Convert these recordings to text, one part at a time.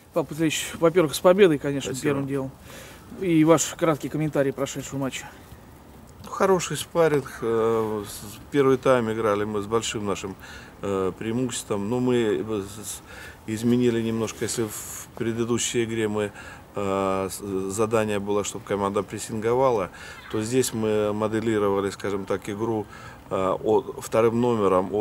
Павел Петрович, во-первых, с победой, конечно, Спасибо. первым делом. И ваш краткий комментарий прошедшего матча. Хороший спарринг. Первый тайм играли мы с большим нашим преимуществом. Но мы изменили немножко, если в предыдущей игре мы задание было, чтобы команда прессинговала, то здесь мы моделировали, скажем так, игру вторым номером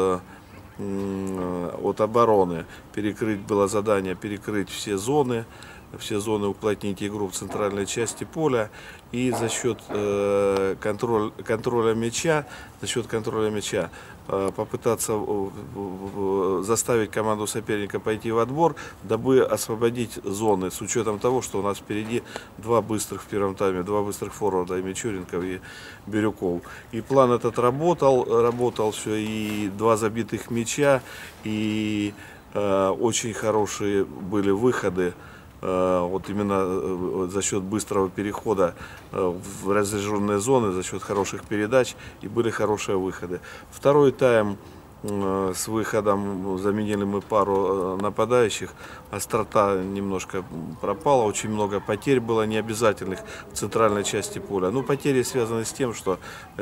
от обороны. Было задание перекрыть все зоны, уплотнить игру в центральной части поля и за счет контроля мяча попытаться заставить команду соперника пойти в отбор, дабы освободить зоны, с учетом того, что у нас впереди два быстрых в первом тайме, два быстрых форварда, и Мичуренков, и Бирюков. И план этот работал все, и два забитых мяча, и очень хорошие были выходы. Вот именно за счет быстрого перехода в разряженные зоны, за счет хороших передач, и были хорошие выходы. Второй тайм с выходом заменили мы пару нападающих, острота немножко пропала, очень много потерь было необязательных в центральной части поля. Ну, потери связаны с тем, что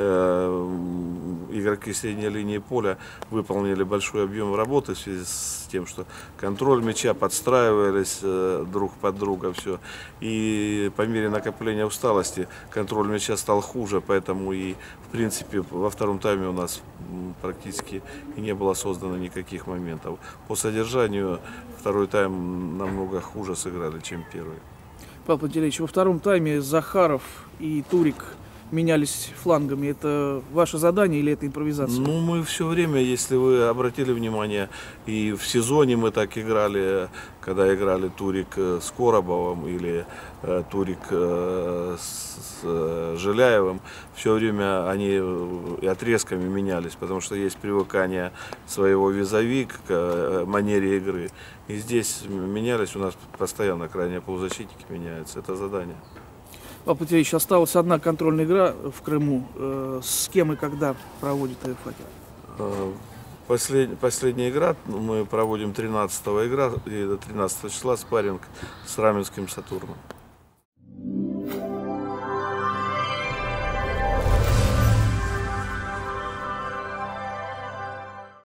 игроки средней линии поля выполнили большой объем работы в связи с тем, что контроль мяча, подстраивались друг под друга, все. И по мере накопления усталости контроль мяча стал хуже, поэтому и в принципе во втором тайме у нас практически и не было создано никаких моментов. По содержанию второй тайм намного хуже сыграли, чем первый. Павел Пантелеич, во втором тайме Захаров и Турик менялись флангами. Это ваше задание или это импровизация? Ну, мы все время, если вы обратили внимание, и в сезоне мы так играли, когда играли Турик с Коробовым или Турик с Жиляевым, все время они отрезками менялись, потому что есть привыкание своего визави к манере игры. И здесь менялись, у нас постоянно крайние полузащитники меняются, это задание. Павел Петрович, осталась одна контрольная игра в Крыму. С кем и когда проводит АФА? Последняя игра, мы проводим 13 числа спарринг с Раменским Сатурном.